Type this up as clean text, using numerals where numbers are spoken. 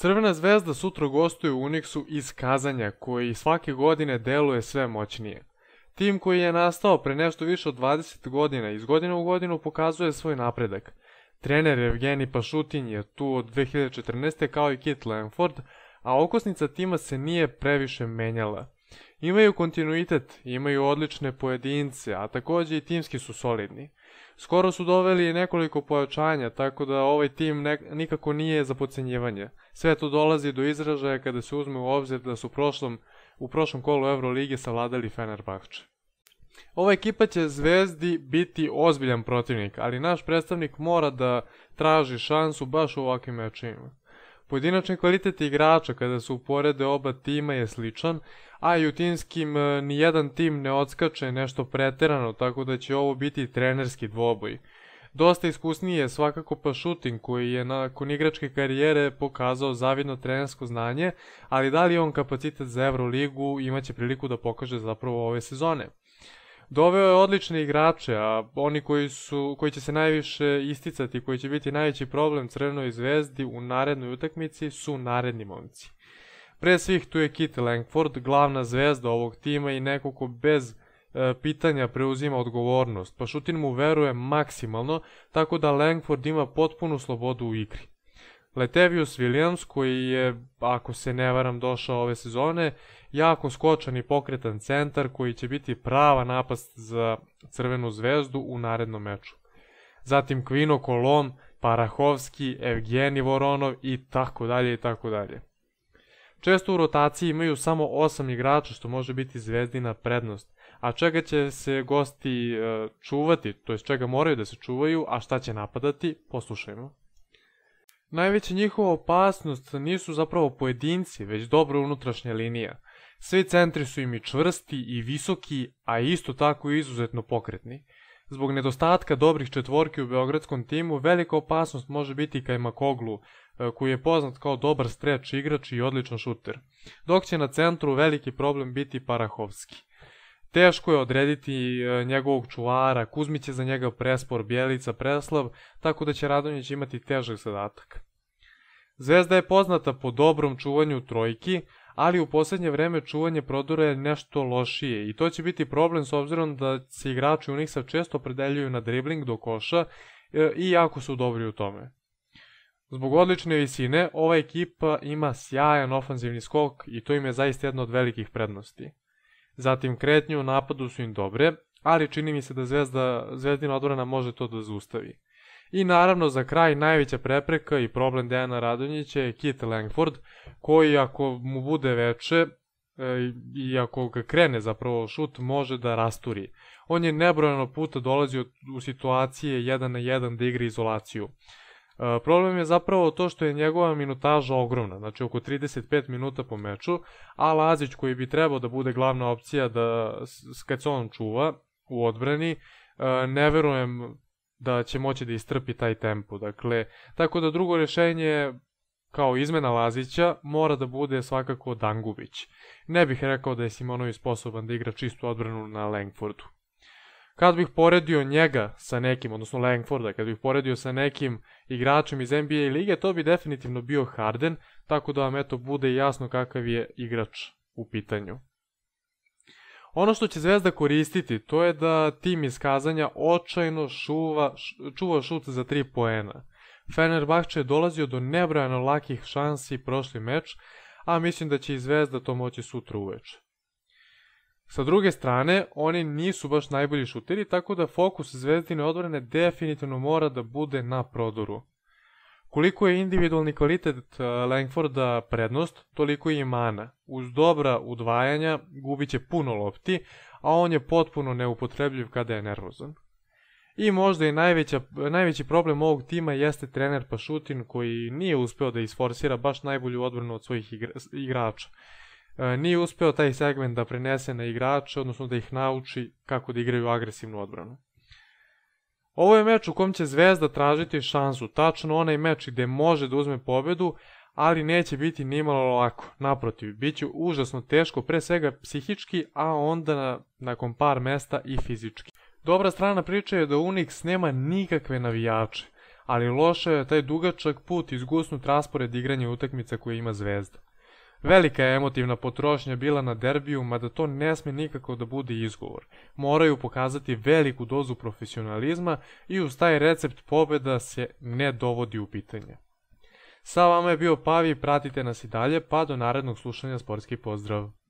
Crvena zvezda sutra gostuje u Unixu iz Kazanja, koji svake godine deluje sve moćnije. Tim koji je nastao pre nešto više od 20 godina, iz godine u godinu pokazuje svoj napredak. Trener Evgenij Pašutin je tu od 2014. kao i Kit Langford, a okosnica tima se nije previše menjala. Imaju kontinuitet, imaju odlične pojedince, a takođe i timski su solidni. Skoro su doveli nekoliko pojačanja, tako da ovaj tim nikako nije za podcenjivanje. Sve to dolazi do izražaja kada se uzme u obzir da su u prošlom kolu Evrolige savladali Fenerbahče. Ova ekipa će Zvezdi biti ozbiljan protivnik, ali naš predstavnik mora da traži šansu baš u ovakvim mečima. Pojedinačni kvalitet igrača kada se uporede oba tima je sličan, a i u timskim nijedan tim ne odskače nešto preterano, tako da će ovo biti trenerski dvoboj. Dosta iskusniji je svakako Pašutin, koji je nakon igračke karijere pokazao zavidno trenersko znanje, ali da li je on kapacitet za Evroligu imaće priliku da pokaže zapravo ove sezone. Doveo je odlične igrače, a oni koji će se najviše isticati, koji će biti najveći problem Crvenoj zvezdi u narednoj utakmici su naredni momci. Pre svih tu je Kit Langford, glavna zvezda ovog tima i neko ko bez pitanja preuzima odgovornost. Pašutin mu veruje maksimalno, tako da Langford ima potpunu slobodu u igri. Latavius Williams, koji je, ako se ne varam, došao ove sezone, jako skočan i pokretan centar koji će biti prava napast za Crvenu zvezdu u narednom meču. Zatim Kvino Kolon, Parahovski, Evgenij Voronov i tako dalje i tako dalje. Često u rotaciji imaju samo 8 igrača, što može biti Zvezdina prednost, a čega će se gosti čuvati, to jest čega moraju da se čuvaju, a šta će napadati, poslušajmo. Najveća njihova opasnost nisu zapravo pojedinci, već dobra unutrašnja linija. Svi centri su im i čvrsti i visoki, a isto tako i izuzetno pokretni. Zbog nedostatka dobrih četvorki u beogradskom timu, velika opasnost može biti Kajmakoglu, koji je poznat kao dobar streč igrač i odličan šuter, dok će na centru veliki problem biti Parahovski. Teško je odrediti njegovog čuvara, Kuzmić je za njega prespor, Bjelica preslav, tako da će Radonjić imati težak zadatak. Zvezda je poznata po dobrom čuvanju trojki, ali u poslednje vreme čuvanje prodora je nešto lošije i to će biti problem s obzirom da se igrači Unixa često opredeljuju na dribling do koša i jako su dobri u tome. Zbog odlične visine, ova ekipa ima sjajan ofanzivni skok i to im je zaista jedna od velikih prednosti. Zatim kretnje u napadu su im dobre, ali čini mi se da Zvezdina odbrana može to da zaustavi. I naravno za kraj najveća prepreka i problem Dejana Radonjića je Kit Langford, koji ako mu bude veče i ako ga krene zapravo šut može da rasturi. On je nebrojano puta dolazio u situacije 1 na 1 da igra izolaciju. Problem je zapravo to što je njegova minutaža ogromna, znači oko 35 minuta po meču, a Lazić koji bi trebao da bude glavna opcija kad se on čuva u odbrani, ne verujem da će moći da istrpi taj tempo. Dakle, tako da drugo rješenje kao izmena Lazića mora da bude svakako Dangubić. Ne bih rekao da je Simonović sposoban da igra čistu odbranu na Langfordu. Kad bih poredio njega sa nekim, odnosno Langforda, kad bih poredio sa nekim igračem iz NBA lige, to bi definitivno bio Harden, tako da vam eto bude jasno kakav je igrač u pitanju. Ono što će Zvezda koristiti, to je da tim iz Kazanja očajno čuva šut za 3 poena. Fenerbahče je dolazio do nebrojano lakih šansi prošli meč, a mislim da će i Zvezda to moći sutra uveče. Sa druge strane, oni nisu baš najbolji šuteri, tako da fokus Zvezdine odbrane definitivno mora da bude na prodoru. Koliko je individualni kvalitet Langforda prednost, toliko i mana. Uz dobra udvajanja gubit će puno lopti, a on je potpuno neupotrebljiv kada je nervozan. I možda i najveći problem ovog tima jeste trener Pašutin, koji nije uspeo da isforsira baš najbolju odbranu od svojih igrača. Nije uspeo taj segment da prenese na igrače, odnosno da ih nauči kako da igraju agresivnu odbranu. Ovo je meč u kom će Zvezda tražiti šansu, tačno onaj meč gde može da uzme pobedu, ali neće biti nimalo lako. Naprotiv, bit će užasno teško, pre svega psihički, a onda nakon par mesta i fizički. Dobra strana priče je da Unix nema nikakve navijače, ali loše je taj dugačak put i zgusnut raspored igranja utakmica koje ima Zvezda. Velika je emotivna potrošnja bila na derbiju, mada to ne sme nikako da bude izgovor. Moraju pokazati veliku dozu profesionalizma i uz taj recept pobjeda se ne dovodi u pitanje. Sa vama je bio Pavi, pratite nas i dalje, pa do narednog slušanja, sportski pozdrav!